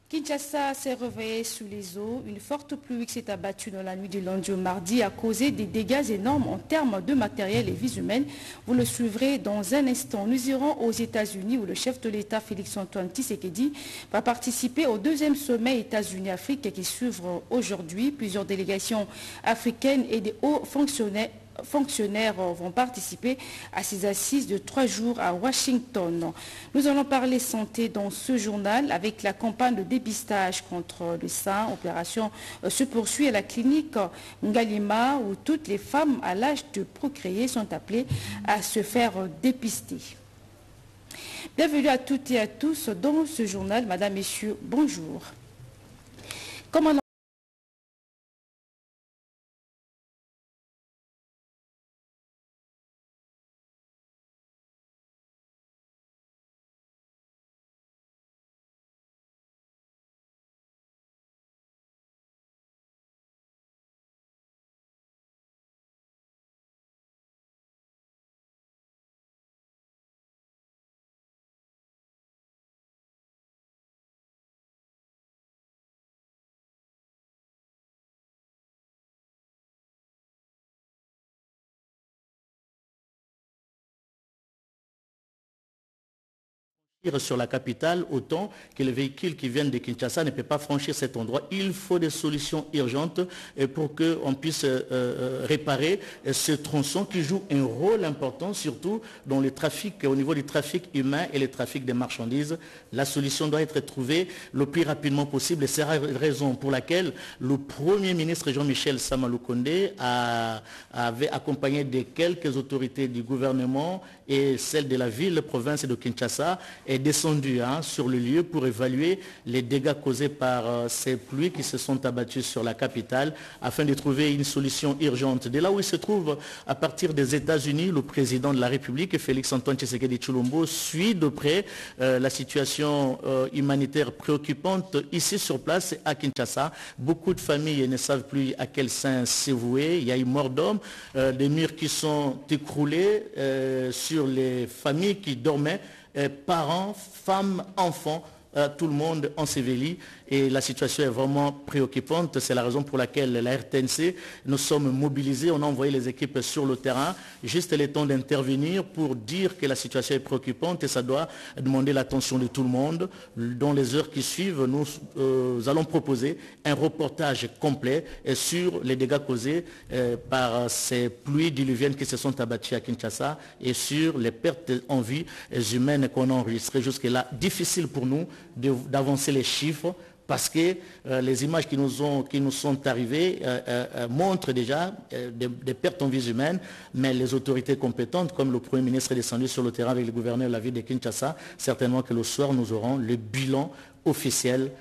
Kinshasa s'est réveillé sous les eaux. Une forte pluie qui s'est abattue dans la nuit du lundi au mardi a causé des dégâts énormes en termes de matériel et vies humaines. Vous le suivrez dans un instant. Nous irons aux États-Unis où le chef de l'État, Félix-Antoine Tshisekedi, va participer au deuxième sommet États-Unis-Afrique qui s'ouvre aujourd'hui. Plusieurs délégations africaines et des hauts fonctionnaires vont participer à ces assises de 3 jours à Washington. Nous allons parler santé dans ce journal avec la campagne de dépistage contre le sein. L'opération se poursuit à la clinique Ngalima où toutes les femmes à l'âge de procréer sont appelées à se faire dépister. Bienvenue à toutes et à tous dans ce journal. Madame, Messieurs, bonjour. Comment sur la capitale, autant que les véhicules qui viennent de Kinshasa ne peuvent pas franchir cet endroit. Il faut des solutions urgentes pour qu'on puisse réparer ce tronçon qui joue un rôle important, surtout dans le trafic, au niveau du trafic humain et le trafic des marchandises. La solution doit être trouvée le plus rapidement possible et c'est la raison pour laquelle le Premier ministre Jean-Michel Sama-Lukonde avait accompagné de quelques autorités du gouvernement et celles de la ville, province de Kinshasa, est descendu sur le lieu pour évaluer les dégâts causés par ces pluies qui se sont abattues sur la capitale afin de trouver une solution urgente. De là où il se trouve, à partir des États-Unis, le président de la République, Félix-Antoine Tshisekedi Tshilombo, suit de près la situation humanitaire préoccupante ici sur place à Kinshasa. Beaucoup de familles ne savent plus à quel sein se vouer. Il y a eu mort d'hommes, des murs qui sont écroulés sur les familles qui dormaient. Parents, femmes, enfants, tout le monde enseveli et la situation est vraiment préoccupante. C'est la raison pour laquelle la RTNC, nous sommes mobilisés, on a envoyé les équipes sur le terrain, juste le temps d'intervenir pour dire que la situation est préoccupante et ça doit demander l'attention de tout le monde. Dans les heures qui suivent, nous allons proposer un reportage complet sur les dégâts causés par ces pluies diluviennes qui se sont abattues à Kinshasa et sur les pertes en vie humaines qu'on a enregistrées jusque-là. Difficile pour nous d'avancer les chiffres parce que les images qui nous sont arrivées montrent déjà des pertes en vie humaines, mais les autorités compétentes, comme le Premier ministre est descendu sur le terrain avec le gouverneur de la ville de Kinshasa, certainement que le soir, nous aurons le bilan officiel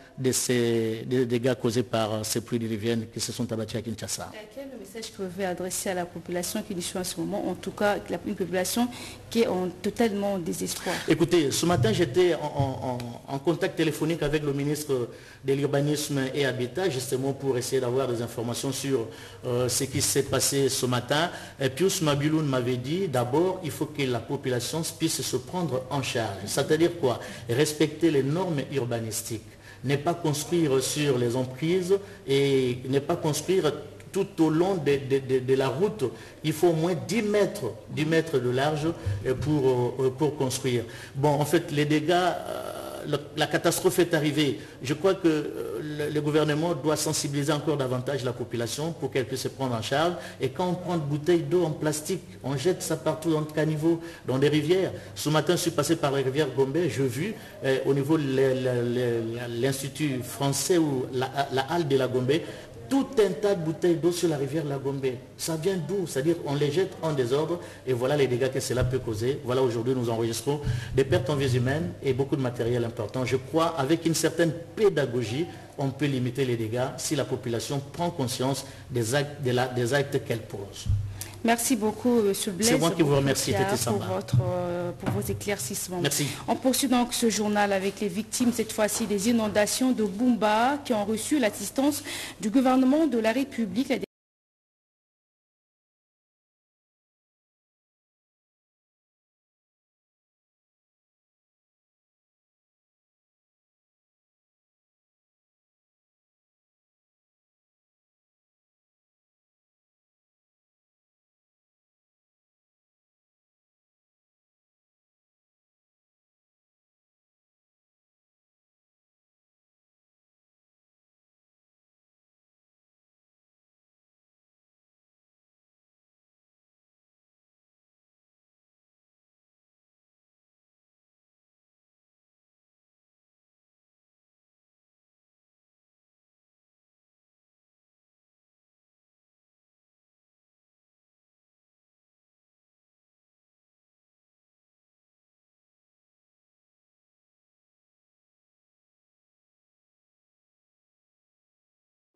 des dégâts causés par ces pluies diluviennes qui se sont abattues à Kinshasa. Quel est le message que vous pouvez adresser à la population qui nous suit en ce moment, en tout cas une population qui est en totalement désespoir? Écoutez, ce matin j'étais en contact téléphonique avec le ministre de l'Urbanisme et Habitat, justement pour essayer d'avoir des informations sur ce qui s'est passé ce matin. Et Pius Mabiloun m'avait dit, d'abord, il faut que la population puisse se prendre en charge. C'est-à-dire quoi? Respecter les normes urbanistiques. Ne pas construire sur les emprises et ne pas construire tout au long de la route. Il faut au moins 10 mètres de large pour construire. Bon, en fait, les dégâts, la catastrophe est arrivée. Je crois que le gouvernement doit sensibiliser encore davantage la population pour qu'elle puisse se prendre en charge. Et quand on prend une bouteille d'eau en plastique, on jette ça partout dans le caniveau, dans des rivières. Ce matin, je suis passé par la rivière Gombe, j'ai vu au niveau de l'Institut français ou la halle de la Gombe, tout un tas de bouteilles d'eau sur la rivière Lagombe. Ça vient d'où? C'est-à-dire on les jette en désordre et voilà les dégâts que cela peut causer. Voilà, aujourd'hui nous enregistrons des pertes en vie humaines et beaucoup de matériel important. Je crois avec une certaine pédagogie, on peut limiter les dégâts si la population prend conscience des actes qu'elle pose. Merci beaucoup, M. Blaise. C'est moi qui vous remercie, Tété pour, Samba. pour vos éclaircissements. Merci. On poursuit donc ce journal avec les victimes, cette fois-ci des inondations de Bumba, qui ont reçu l'assistance du gouvernement de la République.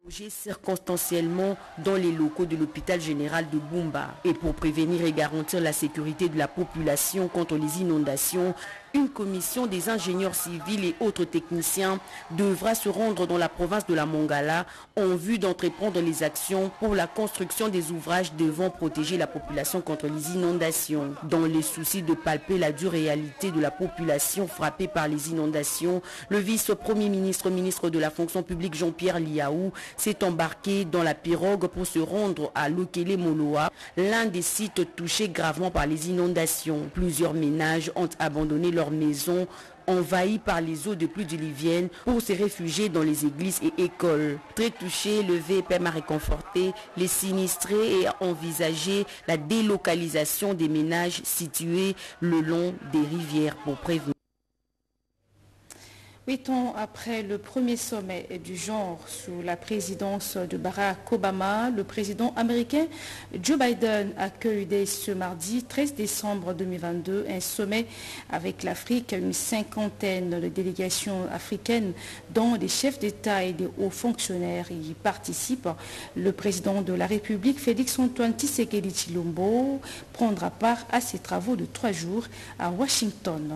Circonstanciellement dans les locaux de l'hôpital général de Bumba. Et pour prévenir et garantir la sécurité de la population contre les inondations, une commission des ingénieurs civils et autres techniciens devra se rendre dans la province de la Mongala en vue d'entreprendre les actions pour la construction des ouvrages devant protéger la population contre les inondations. Dans les soucis de palper la dure réalité de la population frappée par les inondations, le vice-premier ministre, ministre de la fonction publique Jean-Pierre Liaou s'est embarqué dans la pirogue pour se rendre à Lokele-Moloa, l'un des sites touchés gravement par les inondations. Plusieurs ménages ont abandonné leurs maisons envahies par les eaux de pluie diluviennes pour se réfugier dans les églises et écoles. Très touché, le VPM a réconforté les sinistrés et a envisagé la délocalisation des ménages situés le long des rivières pour prévenir. 8 ans après le premier sommet du genre sous la présidence de Barack Obama, le président américain Joe Biden accueille dès ce mardi 13 décembre 2022 un sommet avec l'Afrique. Une cinquantaine de délégations africaines dont des chefs d'État et des hauts fonctionnaires y participent. Le président de la République, Félix-Antoine Tshisekedi Tshilombo, prendra part à ces travaux de 3 jours à Washington.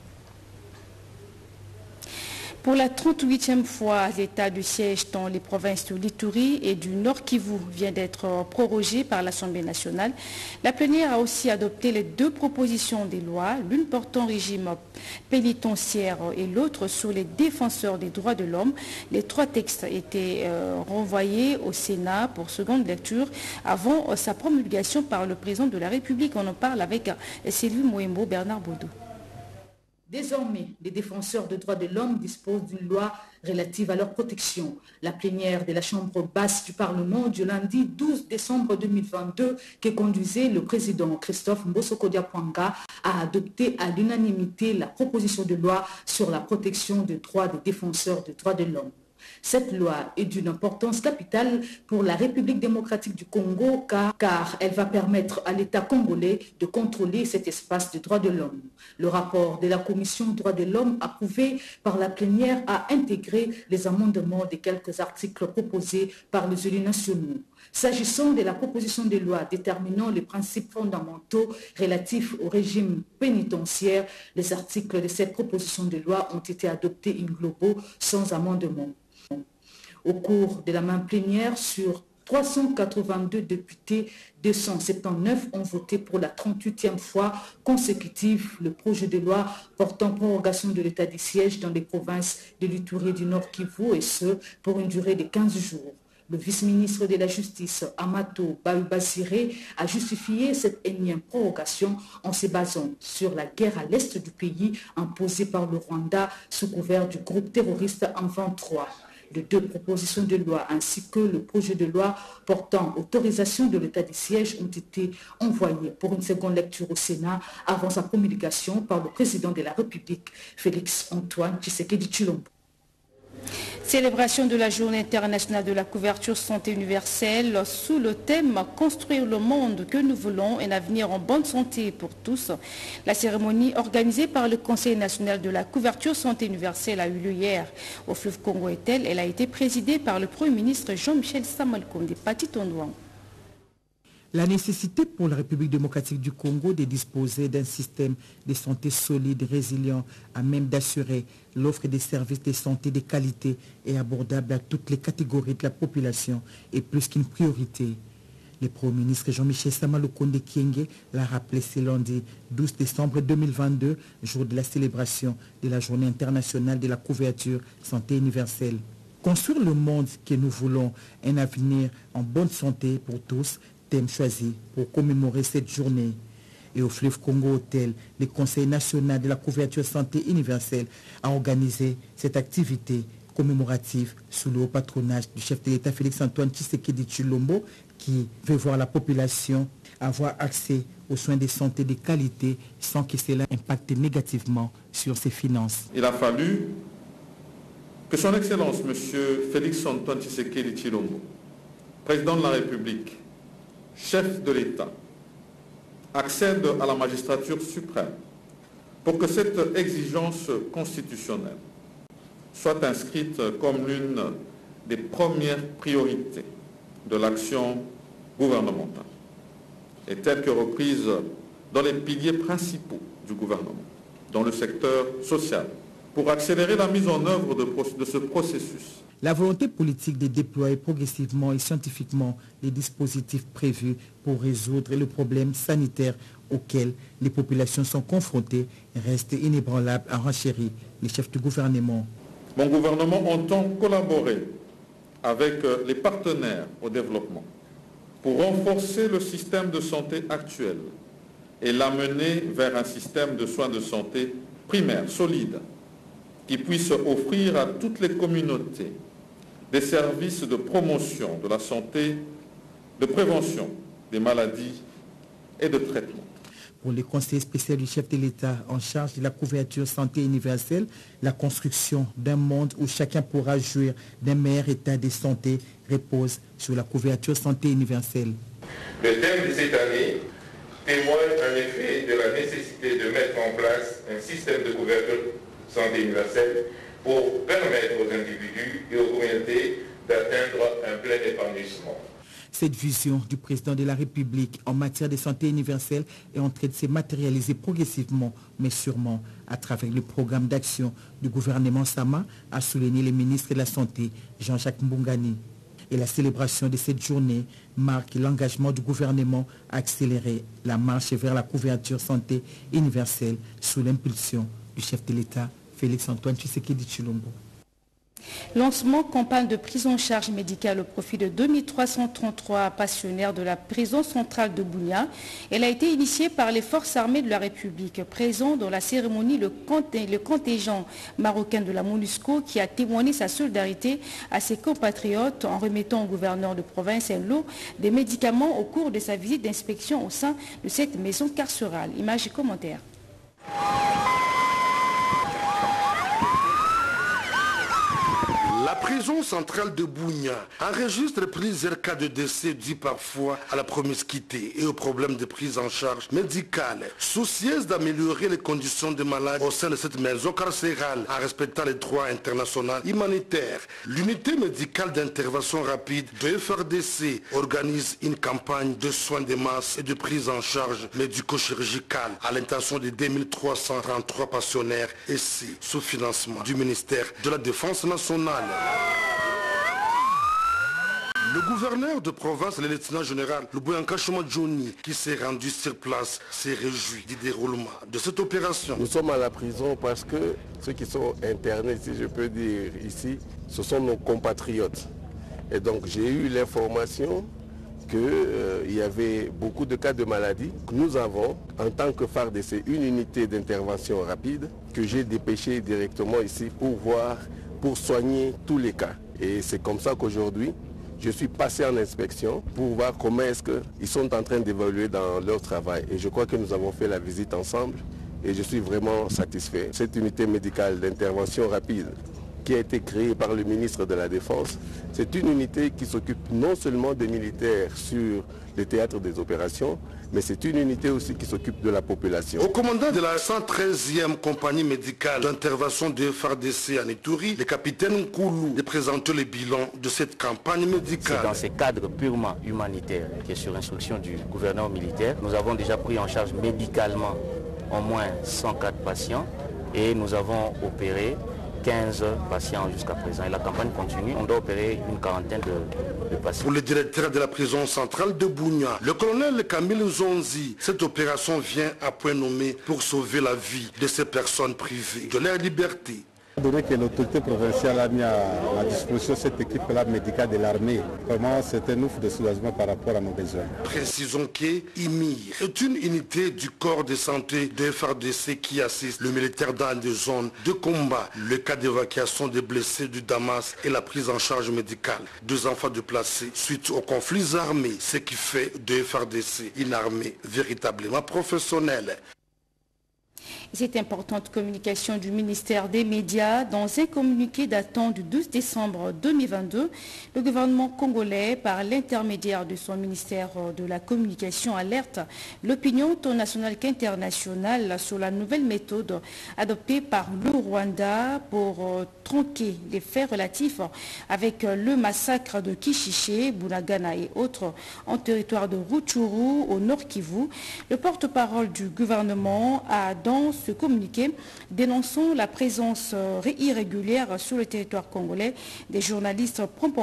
Pour la 38e fois, l'état de siège dans les provinces de l'Ituri et du Nord Kivu vient d'être prorogé par l'Assemblée nationale. La plénière a aussi adopté les 2 propositions des lois, l'une portant régime pénitentiaire et l'autre sur les défenseurs des droits de l'homme. Les 3 textes étaient renvoyés au Sénat pour seconde lecture avant sa promulgation par le président de la République. On en parle avec Sylvie Moembo, Bernard Baudou. Désormais, les défenseurs des droits de l'homme disposent d'une loi relative à leur protection. La plénière de la Chambre basse du Parlement du lundi 12 décembre 2022, qui conduisait le président Christophe Mbosso-Kodiapwanga, a adopté à l'unanimité la proposition de loi sur la protection des droits des défenseurs des droits de l'homme. Cette loi est d'une importance capitale pour la République démocratique du Congo car elle va permettre à l'État congolais de contrôler cet espace des droits de l'homme. Le rapport de la Commission des droits de l'homme approuvé par la plénière a intégré les amendements de quelques articles proposés par les élus nationaux. S'agissant de la proposition de loi déterminant les principes fondamentaux relatifs au régime pénitentiaire, les articles de cette proposition de loi ont été adoptés in globo sans amendement. Au cours de la même plénière, sur 382 députés, 279 ont voté pour la 38e fois consécutive le projet de loi portant prorogation de l'état de siège dans les provinces de l'Ituri et du Nord Kivu, et ce, pour une durée de 15 jours. Le vice-ministre de la Justice, Amato Baubasiré, a justifié cette énième prorogation en se basant sur la guerre à l'est du pays imposée par le Rwanda sous couvert du groupe terroriste M23. Les 2 propositions de loi ainsi que le projet de loi portant autorisation de l'état de siège ont été envoyés pour une seconde lecture au Sénat avant sa promulgation par le président de la République, Félix-Antoine Tshisekedi Tshilombo. Célébration de la Journée internationale de la couverture santé universelle sous le thème « Construire le monde que nous voulons, un avenir en bonne santé pour tous ». La cérémonie organisée par le Conseil national de la couverture santé universelle a eu lieu hier au fleuve Congo-Etel. Elle a été présidée par le Premier ministre Jean-Michel Samalukonde Pati-Tondouan. La nécessité pour la République démocratique du Congo de disposer d'un système de santé solide, résilient, à même d'assurer l'offre des services de santé de qualité et abordable à toutes les catégories de la population est plus qu'une priorité. Le Premier ministre Jean-Michel Samalukonde Kyenge l'a rappelé ce lundi 12 décembre 2022, jour de la célébration de la Journée internationale de la couverture santé universelle. Construire le monde que nous voulons, un avenir en bonne santé pour tous, thème choisi pour commémorer cette journée. Et au fleuve Congo-Hôtel, le Conseil national de la couverture santé universelle a organisé cette activité commémorative sous le haut patronage du chef de l'État Félix-Antoine Tshisekedi Tshilombo, qui veut voir la population avoir accès aux soins de santé de qualité sans que cela impacte négativement sur ses finances. Il a fallu que son Excellence, M. Félix-Antoine Tshisekedi Tshilombo, président de la République, chef de l'État, accède à la magistrature suprême pour que cette exigence constitutionnelle soit inscrite comme l'une des premières priorités de l'action gouvernementale et telle que reprise dans les piliers principaux du gouvernement, dans le secteur social, pour accélérer la mise en œuvre de ce processus. La volonté politique de déployer progressivement et scientifiquement les dispositifs prévus pour résoudre le problème sanitaire auquel les populations sont confrontées reste inébranlable, a renchéri les chefs du gouvernement. Mon gouvernement entend collaborer avec les partenaires au développement pour renforcer le système de santé actuel et l'amener vers un système de soins de santé primaire, solide, qui puisse offrir à toutes les communautés des services de promotion de la santé, de prévention des maladies et de traitement. Pour le conseiller spécial du chef de l'État en charge de la couverture santé universelle, la construction d'un monde où chacun pourra jouir d'un meilleur état de santé repose sur la couverture santé universelle. Le thème de cette année témoigne en effet de la nécessité de mettre en place un système de couverture santé universelle pour permettre aux individus et aux communautés d'atteindre un plein épanouissement. Cette vision du président de la République en matière de santé universelle est en train de se matérialiser progressivement, mais sûrement à travers le programme d'action du gouvernement Sama, a souligné le ministre de la Santé, Jean-Jacques Mbungani. Et la célébration de cette journée marque l'engagement du gouvernement à accélérer la marche vers la couverture santé universelle sous l'impulsion du chef de l'État, Félix-Antoine Tshisekedi Tshilombo. Lancement campagne de prise en charge médicale au profit de 2333 pensionnaires de la prison centrale de Bunia. Elle a été initiée par les forces armées de la République. Présent dans la cérémonie, le contingent marocain de la MONUSCO qui a témoigné sa solidarité à ses compatriotes en remettant au gouverneur de province un lot des médicaments au cours de sa visite d'inspection au sein de cette maison carcérale. Images et commentaires. La prison centrale de Bunia enregistre plusieurs cas de décès dus parfois à la promiscuité et aux problèmes de prise en charge médicale. Soucieuse d'améliorer les conditions des malades au sein de cette maison carcérale en respectant les droits internationaux humanitaires, l'unité médicale d'intervention rapide de FRDC organise une campagne de soins de masse et de prise en charge médico-chirurgicale à l'intention de 2333 pensionnaires et c'est sous financement du ministère de la Défense nationale. Le gouverneur de province, le lieutenant général Luboyanka Choma Johnny, qui s'est rendu sur place, s'est réjoui du déroulement de cette opération. Nous sommes à la prison parce que ceux qui sont internés, si je peux dire ici, ce sont nos compatriotes. Et donc j'ai eu l'information qu'il y avait beaucoup de cas de maladie. Nous avons, en tant que FARDC, une unité d'intervention rapide que j'ai dépêchée directement ici pour soigner tous les cas. Et c'est comme ça qu'aujourd'hui, je suis passé en inspection pour voir comment est-ce qu'ils sont en train d'évoluer dans leur travail. Et je crois que nous avons fait la visite ensemble et je suis vraiment satisfait. Cette unité médicale d'intervention rapide qui a été créée par le ministre de la Défense, c'est une unité qui s'occupe non seulement des militaires sur le théâtre des opérations, mais c'est une unité aussi qui s'occupe de la population. Au commandant de la 113e compagnie médicale d'intervention de FARDC à Ituri, le capitaine Nkoulou de présenter le bilan de cette campagne médicale. C'est dans ce cadre purement humanitaire qui est sur instruction du gouverneur militaire. Nous avons déjà pris en charge médicalement au moins 104 patients et nous avons opéré 15 patients jusqu'à présent et la campagne continue. On doit opérer une quarantaine de patients. Pour le directeur de la prison centrale de Bunia, le colonel Camille Zonzi, cette opération vient à point nommé pour sauver la vie de ces personnes privées de leur liberté. Donné que l'autorité provinciale a mis à disposition cette équipe-là médicale de l'armée, vraiment c'est un ouf de soulagement par rapport à nos besoins. Précisons que IMIR est une unité du corps de santé de FARDC qui assiste le militaire dans des zones de combat, le cas d'évacuation des blessés du Damas et la prise en charge médicale des enfants déplacés suite aux conflits armés, ce qui fait de FARDC une armée véritablement professionnelle. Cette importante communication du ministère des Médias, dans un communiqué datant du 12 décembre 2022, le gouvernement congolais, par l'intermédiaire de son ministère de la Communication, alerte l'opinion tant nationale qu'internationale sur la nouvelle méthode adoptée par le Rwanda pour tronquer les faits relatifs avec le massacre de Kishiché, Bunagana et autres en territoire de Rutshuru au Nord Kivu. Le porte-parole du gouvernement a dans ce communiqué dénonçant la présence irrégulière sur le territoire congolais des journalistes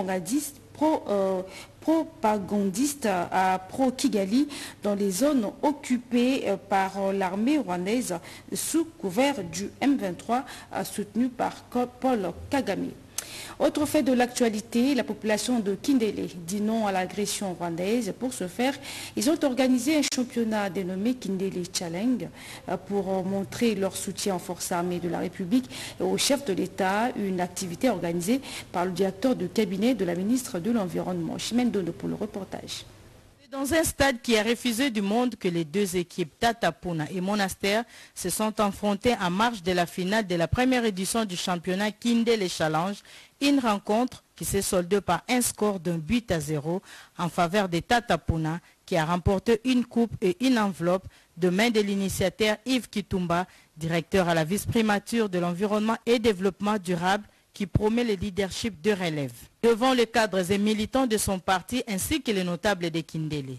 propagandistes à pro-Kigali dans les zones occupées par l'armée rwandaise sous couvert du M23 soutenu par Paul Kagame. Autre fait de l'actualité, la population de Kindélé dit non à l'agression rwandaise. Pour ce faire, ils ont organisé un championnat dénommé Kindélé Challenge pour montrer leur soutien aux forces armées de la République et au chef de l'État, une activité organisée par le directeur de cabinet de la ministre de l'Environnement. Chimène Dondo pour le reportage. Dans un stade qui a refusé du monde que les deux équipes Tatapuna et Monastère se sont affrontées en marge de la finale de la première édition du championnat Kindélé Challenge, une rencontre qui s'est soldée par un score d'1-0 en faveur des Tatapuna qui a remporté une coupe et une enveloppe de main de l'initiateur Yves Kitumba, directeur à la vice-primature de l'environnement et développement durable qui promet le leadership de relève devant les cadres et militants de son parti ainsi que les notables de Kindélé.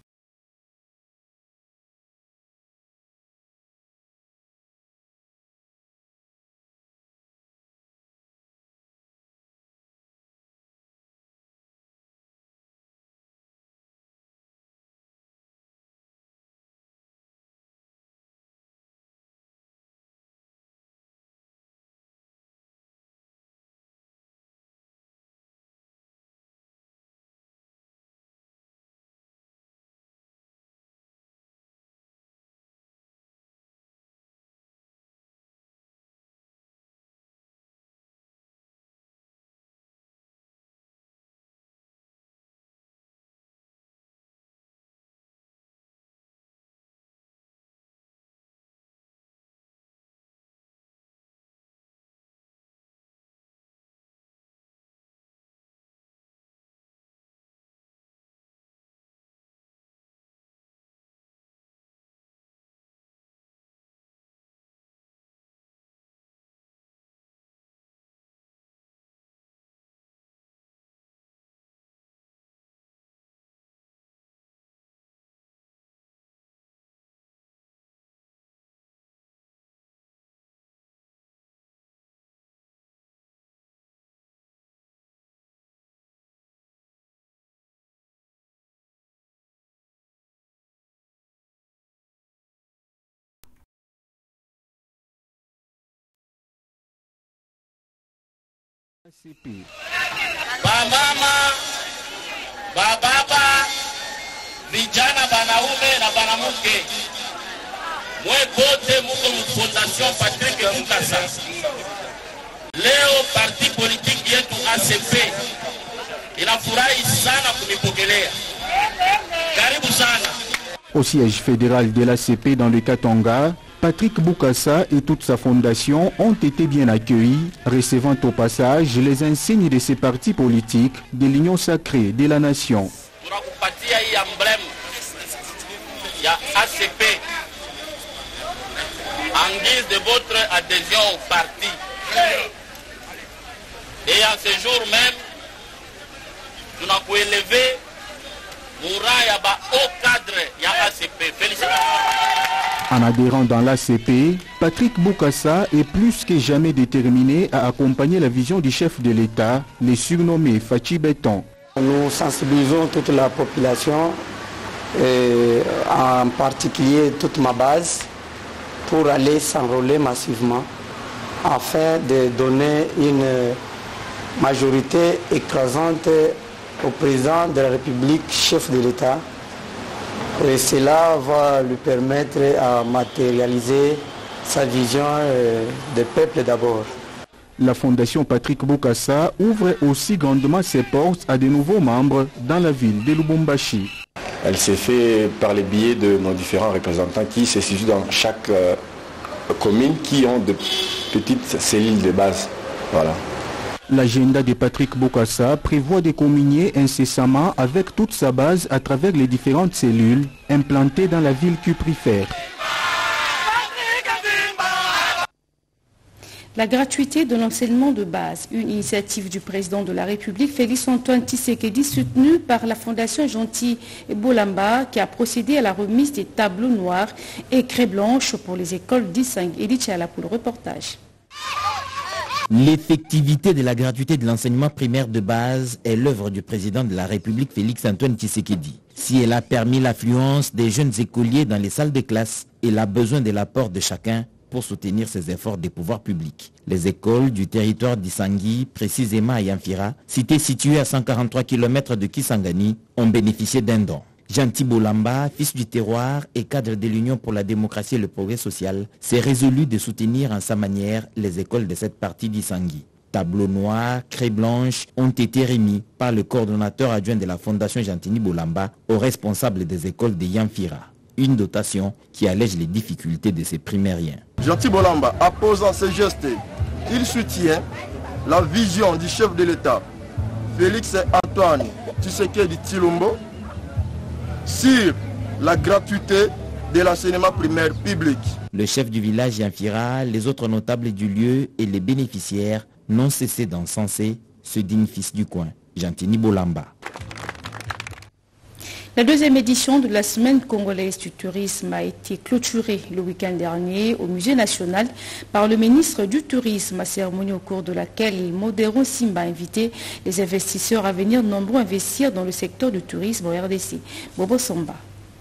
Bamama, bababa, vijana banaume na banamuke. Mwe bote muko Fondation Patrick Bukasa. Leo parti politique yetu ACP inafurahi sana kunipokelea. Karibu sana. Au siège fédéral de l'ACP dans le Katanga, Patrick Bukasa et toute sa fondation ont été bien accueillis, recevant au passage les insignes de ces partis politiques de l'Union sacrée de la nation. Tunakupatia hii emblème ya ACP en guise de votre adhésion au parti. Et en ce jour même, tunakuelever moura ya ba haut cadre ya ACP. Félicitations. En adhérant dans l'ACP, Patrick Bukasa est plus que jamais déterminé à accompagner la vision du chef de l'État, le surnommé Fachi Béton. Nous sensibilisons toute la population, et en particulier toute ma base, pour aller s'enrôler massivement afin de donner une majorité écrasante au président de la République, chef de l'État. Et cela va lui permettre à matérialiser sa vision des peuples d'abord. La Fondation Patrick Bukasa ouvre aussi grandement ses portes à de nouveaux membres dans la ville de Lubumbashi. Elle s'est faite par les biais de nos différents représentants qui se situent dans chaque communes qui ont de petites cellules de base. Voilà. L'agenda de Patrick Boukassa prévoit de communier incessamment avec toute sa base à travers les différentes cellules implantées dans la ville cuprifère. La gratuité de l'enseignement de base, une initiative du président de la République, Félix-Antoine Tshisekedi, soutenue par la Fondation Gentil Bolamba, qui a procédé à la remise des tableaux noirs et craies blanches pour les écoles d'Issang. Edith Chala pour le reportage. L'effectivité de la gratuité de l'enseignement primaire de base est l'œuvre du président de la République, Félix-Antoine Tshisekedi. Si elle a permis l'affluence des jeunes écoliers dans les salles de classe, elle a besoin de l'apport de chacun pour soutenir ces efforts des pouvoirs publics. Les écoles du territoire d'Issangui, précisément à Yamfira, cité située à 143 km de Kisangani, ont bénéficié d'un don. Gentil Bolamba, fils du terroir et cadre de l'Union pour la démocratie et le progrès social, s'est résolu de soutenir en sa manière les écoles de cette partie d'Issangui. Tableaux noirs, craies blanches ont été remis par le coordonnateur adjoint de la Fondation Gentini Bolamba aux responsables des écoles de Yamfira. Une dotation qui allège les difficultés de ces primériens. Gentil Bolamba, apposant ce geste, il soutient la vision du chef de l'État, Félix-Antoine Tshisekedi Tshilombo, sur la gratuité de l'enseignement primaire public. Le chef du village Yamfira, les autres notables du lieu et les bénéficiaires n'ont cessé d'encenser ce digne fils du coin, Gentini Bolamba. La deuxième édition de la Semaine congolaise du tourisme a été clôturée le week-end dernier au Musée national par le ministre du Tourisme, cérémonie au cours de laquelle Modéron Simba a invité les investisseurs à venir nombreux investir dans le secteur du tourisme au RDC. Bobo Samba.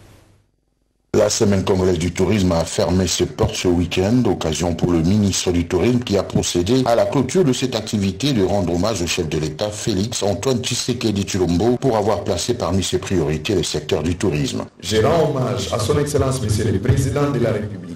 La Semaine congolaise du tourisme a fermé ses portes ce week-end, occasion pour le ministre du Tourisme qui a procédé à la clôture de cette activité de rendre hommage au chef de l'État, Félix-Antoine Tshisekedi Tshilombo, pour avoir placé parmi ses priorités le secteur du tourisme. Je rends hommage à son Excellence, Monsieur le Président de la République,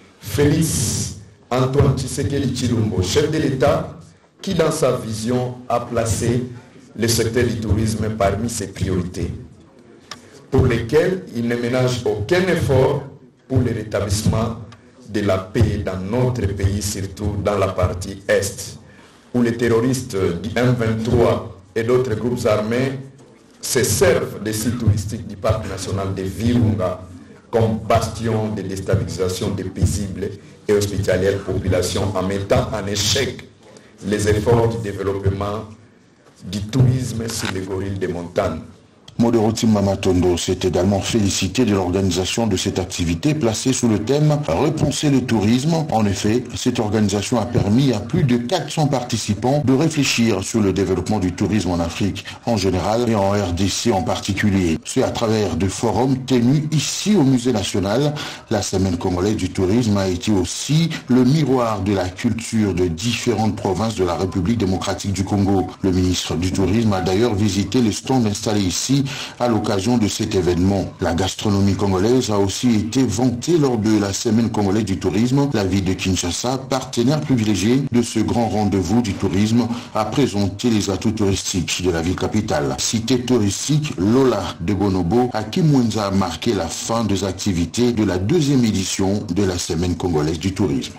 Félix-Antoine Tshisekedi Tshilombo, chef de l'État, qui dans sa vision a placé le secteur du tourisme parmi ses priorités, pour lesquels il ne ménage aucun effort pour le rétablissement de la paix dans notre pays, surtout dans la partie Est, où les terroristes du M23 et d'autres groupes armés se servent des sites touristiques du parc national de Virunga comme bastion de déstabilisation des paisibles et hospitalières populations en mettant en échec les efforts du développement du tourisme sur les gorilles des montagnes. Moderoti Mamatondo s'est également félicité de l'organisation de cette activité placée sous le thème « Repenser le tourisme ». En effet, cette organisation a permis à plus de 400 participants de réfléchir sur le développement du tourisme en Afrique en général et en RDC en particulier. C'est à travers de forums tenus ici au Musée national. La Semaine congolaise du tourisme a été aussi le miroir de la culture de différentes provinces de la République démocratique du Congo. Le ministre du Tourisme a d'ailleurs visité les stands installés ici à l'occasion de cet événement. La gastronomie congolaise a aussi été vantée lors de la Semaine congolaise du tourisme. La ville de Kinshasa, partenaire privilégié de ce grand rendez-vous du tourisme, a présenté les atouts touristiques de la ville capitale. Cité touristique Lola de Bonobo à Kimwenza a marqué la fin des activités de la deuxième édition de la Semaine congolaise du tourisme.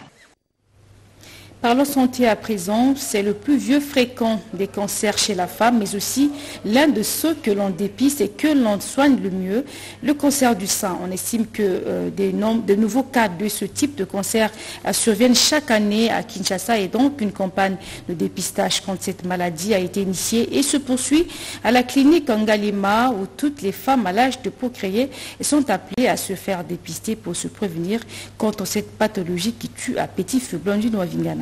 Parlons santé à présent, c'est le plus vieux fréquent des cancers chez la femme, mais aussi l'un de ceux que l'on dépiste et que l'on soigne le mieux, le cancer du sein. On estime que de nouveaux cas de ce type de cancer surviennent chaque année à Kinshasa et donc une campagne de dépistage contre cette maladie a été initiée et se poursuit à la clinique Ngalema où toutes les femmes à l'âge de procréer sont appelées à se faire dépister pour se prévenir contre cette pathologie qui tue à petit feu. Blondine Wavingana.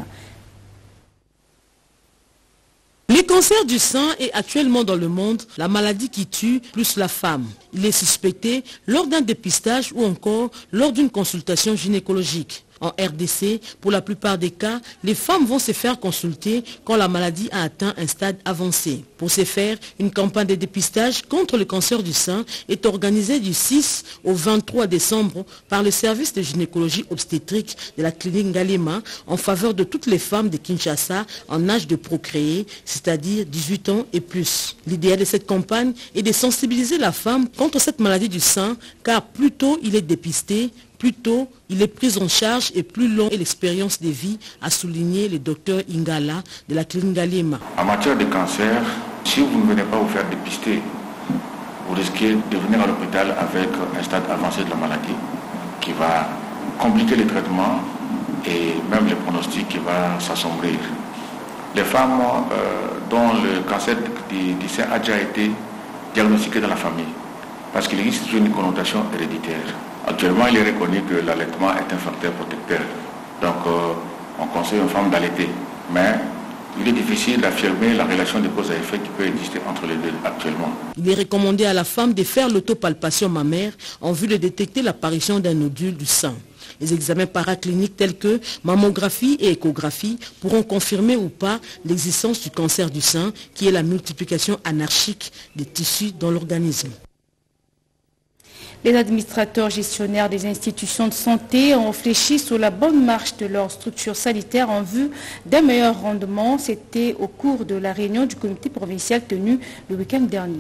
Le cancer du sein est actuellement dans le monde la maladie qui tue plus la femme. Il est suspecté lors d'un dépistage ou encore lors d'une consultation gynécologique. En RDC, pour la plupart des cas, les femmes vont se faire consulter quand la maladie a atteint un stade avancé. Pour ce faire, une campagne de dépistage contre le cancer du sein est organisée du 6 au 23 décembre par le service de gynécologie obstétrique de la clinique Ngalema en faveur de toutes les femmes de Kinshasa en âge de procréer, c'est-à-dire 18 ans et plus. L'idéal de cette campagne est de sensibiliser la femme contre cette maladie du sein, car plus tôt il est dépisté, Plus tôt, il est pris en charge et plus long est l'expérience de vie, a souligné le docteur Ingala de la clinique Ngaliema. En matière de cancer, si vous ne venez pas vous faire dépister, vous risquez de venir à l'hôpital avec un stade avancé de la maladie qui va compliquer les traitements et même le pronostic qui va s'assombrir. Les femmes dont le cancer du sein a déjà été diagnostiqué dans la famille, parce qu'il existe une connotation héréditaire. Actuellement, il est reconnu que l'allaitement est un facteur protecteur. Donc, on conseille aux femmes d'allaiter. Mais il est difficile d'affirmer la relation de cause à effet qui peut exister entre les deux actuellement. Il est recommandé à la femme de faire l'autopalpation mammaire en vue de détecter l'apparition d'un nodule du sein. Les examens paracliniques tels que mammographie et échographie pourront confirmer ou pas l'existence du cancer du sein, qui est la multiplication anarchique des tissus dans l'organisme. Les administrateurs gestionnaires des institutions de santé ont réfléchi sur la bonne marche de leur structure sanitaire en vue d'un meilleur rendement. C'était au cours de la réunion du comité provincial tenue le week-end dernier.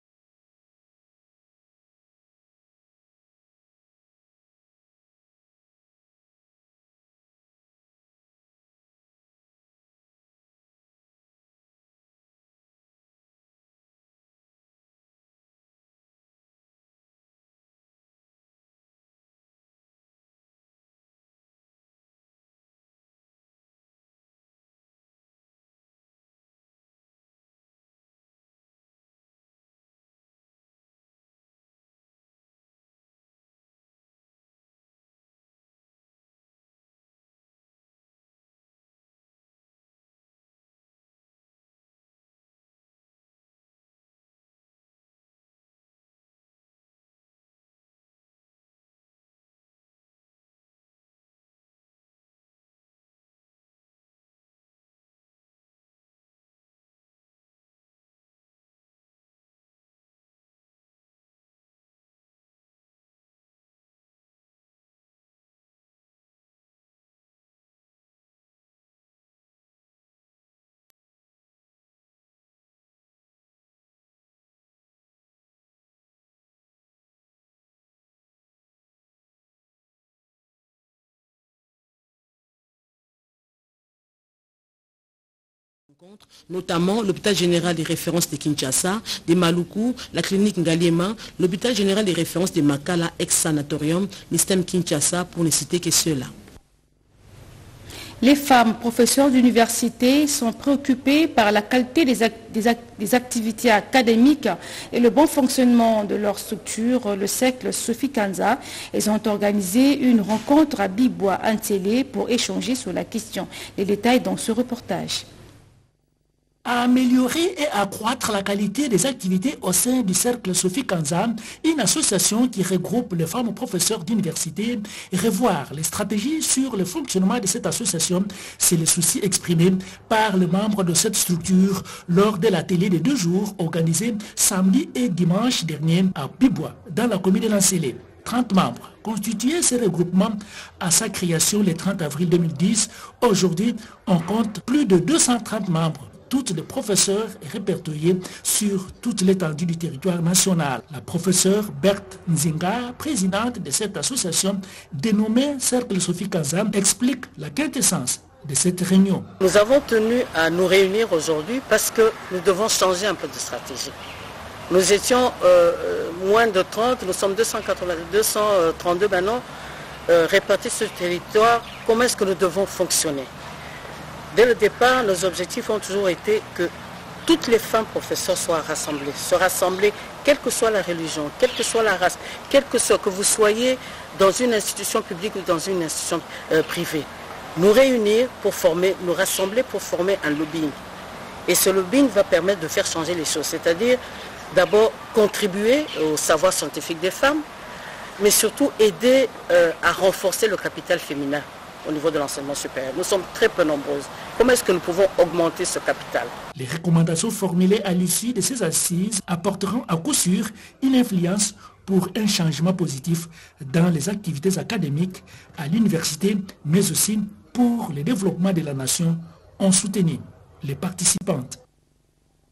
Notamment l'hôpital général des références de Kinshasa, de Maluku, la clinique Ngaliema, l'hôpital général des références de Makala, ex-sanatorium, l'ISTEM Kinshasa, pour ne citer que ceux-là. Les femmes professeurs d'université sont préoccupées par la qualité des activités académiques et le bon fonctionnement de leur structure, le cercle Sophie Kanza. Elles ont organisé une rencontre à Bibois, Antélé, pour échanger sur la question. Les détails dans ce reportage. À améliorer et accroître la qualité des activités au sein du cercle Sophie Kanza, une association qui regroupe les femmes professeurs d'université, et revoir les stratégies sur le fonctionnement de cette association, c'est le souci exprimé par les membres de cette structure lors de l'atelier de 2 jours organisé samedi et dimanche dernier à Bibois, dans la commune de Lancélé. 30 membres constituaient ce regroupement à sa création le 30 avril 2010. Aujourd'hui, on compte plus de 230 membres. Toutes les professeurs répertoriés sur toute l'étendue du territoire national. La professeure Berthe Nzinga, présidente de cette association dénommée Cercle Sophie Kanza, explique la quintessence de cette réunion. Nous avons tenu à nous réunir aujourd'hui parce que nous devons changer un peu de stratégie. Nous étions moins de 30, nous sommes 232 maintenant répartis sur le territoire. Comment est-ce que nous devons fonctionner ? Dès le départ, nos objectifs ont toujours été que toutes les femmes professeurs soient rassemblées. Se rassembler, quelle que soit la religion, quelle que soit la race, quelle que soit que vous soyez dans une institution publique ou dans une institution privée. Nous réunir pour former, nous rassembler pour former un lobbying. Et ce lobbying va permettre de faire changer les choses. C'est-à-dire d'abord contribuer au savoir scientifique des femmes, mais surtout aider à renforcer le capital féminin au niveau de l'enseignement supérieur. Nous sommes très peu nombreuses. Comment est-ce que nous pouvons augmenter ce capital? Les recommandations formulées à l'issue de ces assises apporteront à coup sûr une influence pour un changement positif dans les activités académiques à l'université, mais aussi pour le développement de la nation, ont soutenu les participantes.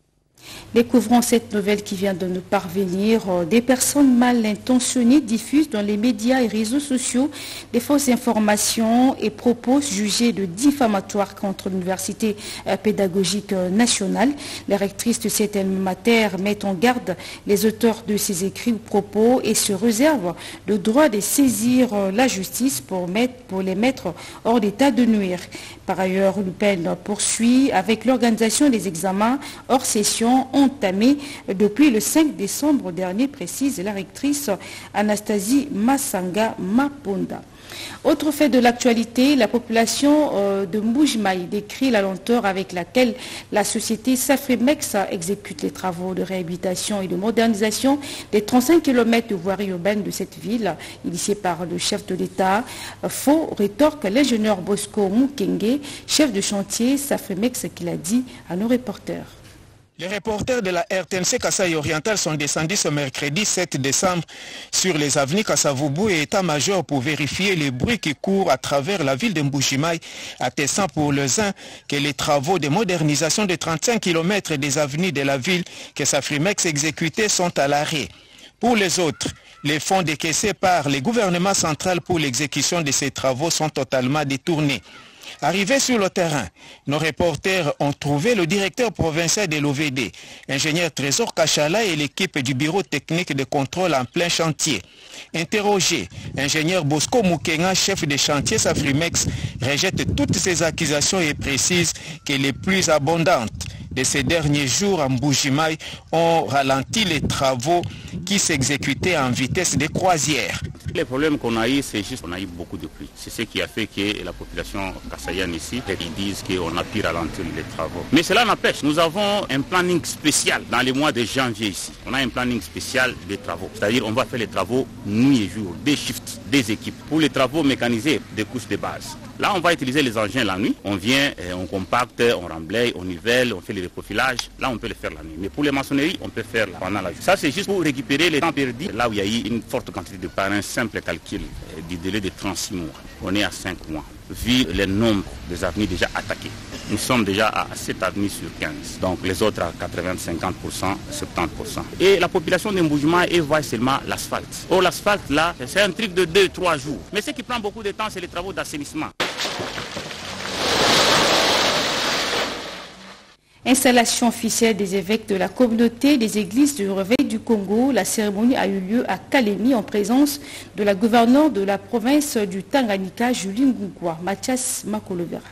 Découvrons cette nouvelle qui vient de nous parvenir. Des personnes mal intentionnées diffusent dans les médias et réseaux sociaux des fausses informations et propos jugés de diffamatoires contre l'Université pédagogique nationale. Les rectrices de cette matière mettent en garde les auteurs de ces écrits ou propos et se réservent le droit de saisir la justice pour les mettre hors d'état de nuire. Par ailleurs, l'UPEN poursuit avec l'organisation des examens hors session entamés depuis le 5 décembre dernier, précise la rectrice Anastasie Massanga Maponda. Autre fait de l'actualité, la population de Mbujimai décrit la lenteur avec laquelle la société Safrimex exécute les travaux de réhabilitation et de modernisation des 35 km de voirie urbaine de cette ville, initiée par le chef de l'État. Faux rétorque l'ingénieur Bosco Mukenge, chef de chantier Safrimex, qui l'a dit à nos reporters. Les reporters de la RTNC Kasaï Oriental sont descendus ce mercredi 7 décembre sur les avenues Kasavubu et État-major pour vérifier les bruits qui courent à travers la ville de Mbujimai, attestant pour les uns que les travaux de modernisation de 35 km des avenues de la ville que Safrimex exécutait sont à l'arrêt. Pour les autres, les fonds décaissés par le gouvernement central pour l'exécution de ces travaux sont totalement détournés. Arrivés sur le terrain, nos reporters ont trouvé le directeur provincial de l'OVD, ingénieur Trésor Kachala et l'équipe du bureau technique de contrôle en plein chantier. Interrogé, ingénieur Bosco Mukenga, chef de chantier Safrimex, rejette toutes ces accusations et précise que les plus abondantes de ces derniers jours en Mbujimai ont ralenti les travaux qui s'exécutaient en vitesse de croisière. Les problèmes qu'on a eu, c'est juste qu'on a eu beaucoup de pluie. C'est ce qui a fait que la population kassaïenne ici, ils disent qu'on a pu ralentir les travaux. Mais cela n'empêche, nous avons un planning spécial dans les mois de janvier ici. On a un planning spécial des travaux. C'est-à-dire on va faire les travaux nuit et jour, des shifts, des équipes. Pour les travaux mécanisés, des couches de base. Là, on va utiliser les engins la nuit. On vient, on compacte, on remblaye, on nivelle, on fait les reprofilages. Là, on peut le faire la nuit. Mais pour les maçonneries, on peut faire pendant la journée. Ça, c'est juste pour récupérer les temps perdus. Là où il y a eu une forte quantité de par un simple calcul du délai de 36 mois. On est à 5 mois. Vu le nombre des avenues déjà attaquées. Nous sommes déjà à 7 avenues sur 15. Donc les autres à 80, 50%, 70%. Et la population de Mbujimai voit seulement l'asphalte. Or l'asphalte là, c'est un truc de 2-3 jours. Mais ce qui prend beaucoup de temps, c'est les travaux d'assainissement. Installation officielle des évêques de la communauté des églises du Réveil du Congo. La cérémonie a eu lieu à Kalemi en présence de la gouverneure de la province du Tanganyika, Julie Ngungwa. Mathias Makolovera.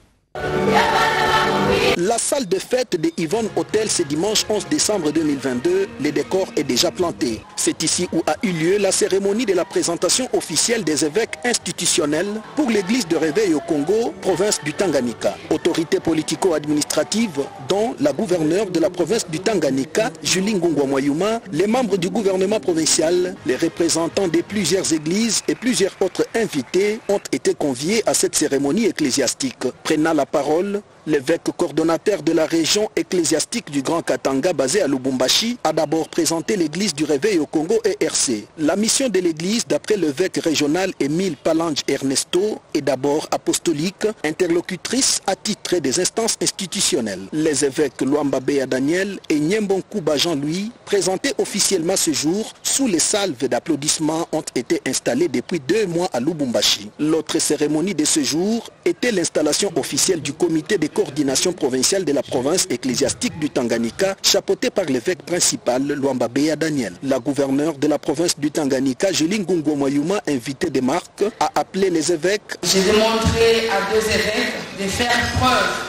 La salle de fête de Yvonne Hotel ce dimanche 11 décembre 2022, le décor est déjà planté. C'est ici où a eu lieu la cérémonie de la présentation officielle des évêques institutionnels pour l'église de Réveil au Congo, province du Tanganyika. Autorité politico-administrative dont la gouverneure de la province du Tanganyika, Julie Ngungwa Mwayuma, les membres du gouvernement provincial, les représentants de plusieurs églises et plusieurs autres invités ont été conviés à cette cérémonie ecclésiastique. Prenant la parole, l'évêque coordonnateur de la région ecclésiastique du Grand Katanga basé à Lubumbashi a d'abord présenté l'église du Réveil au Congo ERC. La mission de l'église, d'après l'évêque régional Émile Palange Ernesto, est d'abord apostolique, interlocutrice attitrée des instances institutionnelles. Les évêques Luamba Béa Daniel et Nyembonkuba Jean-Louis, présentés officiellement ce jour sous les salves d'applaudissements, ont été installés depuis 2 mois à Lubumbashi. L'autre cérémonie de ce jour était l'installation officielle du comité de coordination provinciale de la province ecclésiastique du Tanganyika, chapeauté par l'évêque principal Luamba Béa Daniel. La gouverneure de la province du Tanganyika, Julie Ngungwa Mwayuma, invitée des marques, a appelé les évêques. J'ai demandé à 2 évêques de faire preuve